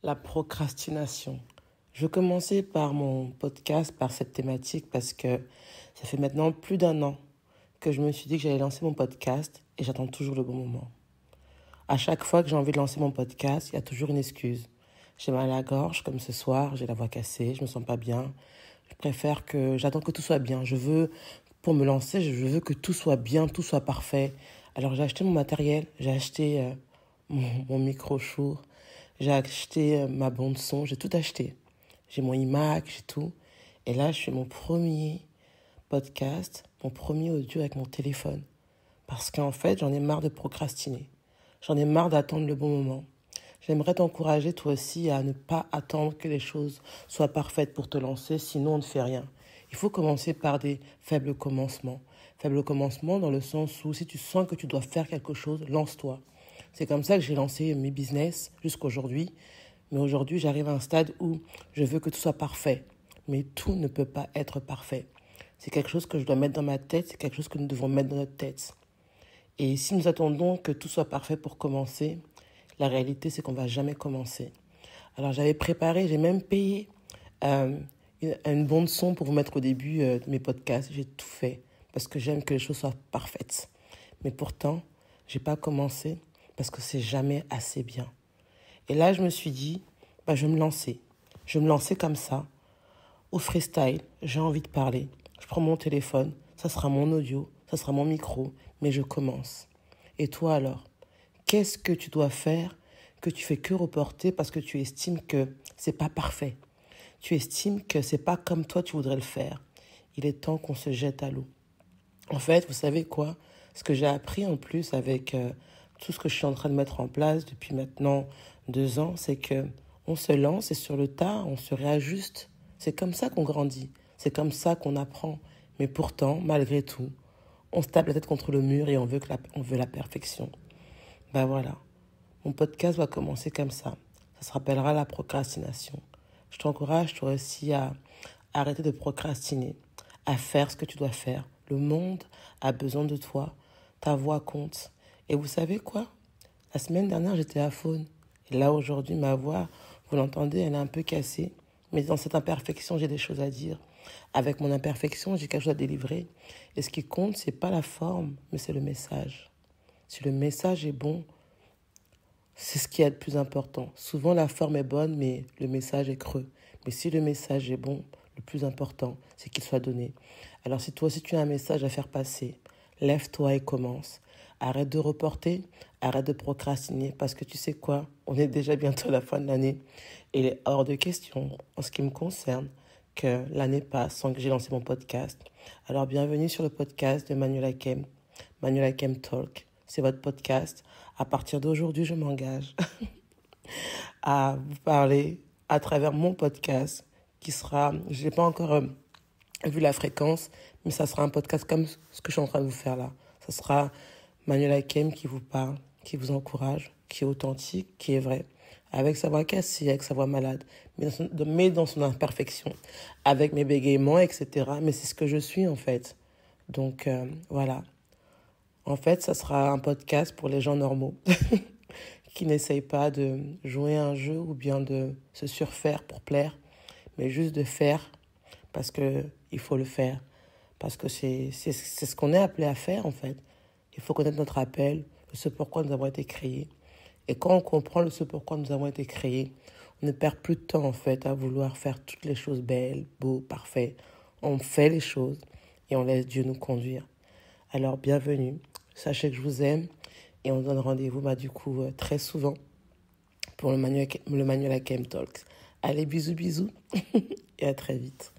La procrastination. Je vais commencer par mon podcast, par cette thématique, parce que ça fait maintenant plus d'un an que je me suis dit que j'allais lancer mon podcast et j'attends toujours le bon moment. À chaque fois que j'ai envie de lancer mon podcast, il y a toujours une excuse. J'ai mal à la gorge, comme ce soir, j'ai la voix cassée, je me sens pas bien. J'attends que tout soit bien. Pour me lancer, je veux que tout soit bien, tout soit parfait. Alors j'ai acheté mon matériel, j'ai acheté mon micro Shure, j'ai acheté ma bande son, j'ai tout acheté. J'ai mon iMac, j'ai tout. Et là, je fais mon premier podcast, mon premier audio avec mon téléphone. Parce qu'en fait, j'en ai marre de procrastiner. J'en ai marre d'attendre le bon moment. J'aimerais t'encourager toi aussi à ne pas attendre que les choses soient parfaites pour te lancer, sinon on ne fait rien. Il faut commencer par des faibles commencements. Faibles commencements dans le sens où si tu sens que tu dois faire quelque chose, lance-toi. C'est comme ça que j'ai lancé mes business jusqu'à aujourd'hui. Mais aujourd'hui, j'arrive à un stade où je veux que tout soit parfait. Mais tout ne peut pas être parfait. C'est quelque chose que je dois mettre dans ma tête, c'est quelque chose que nous devons mettre dans notre tête. Et si nous attendons que tout soit parfait pour commencer, la réalité, c'est qu'on ne va jamais commencer. Alors, j'avais préparé, j'ai même payé une bande son pour vous mettre au début de mes podcasts. J'ai tout fait parce que j'aime que les choses soient parfaites. Mais pourtant, je n'ai pas commencé parce que c'est jamais assez bien. Et là, je me suis dit, je vais me lancer. Je vais me lancer comme ça, au freestyle. J'ai envie de parler. Je prends mon téléphone, ça sera mon audio, ça sera mon micro, mais je commence. Et toi alors, qu'est-ce que tu dois faire que tu fais que reporter parce que tu estimes que c'est pas parfait? Tu estimes que c'est pas comme toi tu voudrais le faire. Il est temps qu'on se jette à l'eau. En fait, vous savez quoi? Ce que j'ai appris en plus avec tout ce que je suis en train de mettre en place depuis maintenant 2 ans, c'est que on se lance et sur le tas, on se réajuste. C'est comme ça qu'on grandit. C'est comme ça qu'on apprend. Mais pourtant, malgré tout, on se tape la tête contre le mur et on veut la perfection. Voilà. Mon podcast va commencer comme ça. Ça se rappellera la procrastination. Je t'encourage toi aussi à arrêter de procrastiner, à faire ce que tu dois faire. Le monde a besoin de toi. Ta voix compte. Et vous savez quoi? La semaine dernière, j'étais à Faune. Et là, aujourd'hui, ma voix, vous l'entendez, elle est un peu cassée. Mais dans cette imperfection, j'ai des choses à dire. Avec mon imperfection, j'ai quelque chose à délivrer. Et ce qui compte, c'est pas la forme, mais c'est le message. Si le message est bon, c'est ce qui est le plus important. Souvent, la forme est bonne, mais le message est creux. Mais si le message est bon, le plus important, c'est qu'il soit donné. Alors, si toi aussi tu as un message à faire passer, lève-toi et commence. Arrête de reporter, arrête de procrastiner, parce que tu sais quoi, on est déjà bientôt à la fin de l'année. Et il est hors de question, en ce qui me concerne, que l'année passe sans que j'ai lancé mon podcast. Alors, bienvenue sur le podcast de Manuel Akem, Manuel Akem Talk. C'est votre podcast. À partir d'aujourd'hui, je m'engage à vous parler à travers mon podcast qui sera, je n'ai pas encore vu la fréquence, mais ça sera un podcast comme ce que je suis en train de vous faire là. Ça sera Manuel Akem qui vous parle, qui vous encourage, qui est authentique, qui est vrai, avec sa voix cassée, avec sa voix malade, mais dans son imperfection, avec mes bégaiements, etc. Mais c'est ce que je suis en fait. Donc voilà. En fait, ça sera un podcast pour les gens normaux qui n'essayent pas de jouer à un jeu ou bien de se surfaire pour plaire, mais juste de faire parce qu'il faut le faire, parce que c'est ce qu'on est appelé à faire en fait. Il faut connaître notre appel, le ce pourquoi nous avons été créés. Et quand on comprend le ce pourquoi nous avons été créés, on ne perd plus de temps en fait à vouloir faire toutes les choses belles, beaux, parfaites. On fait les choses et on laisse Dieu nous conduire. Alors bienvenue, sachez que je vous aime et on donne rendez-vous très souvent pour le Manuel Akem Talks. Allez, bisous bisous et à très vite.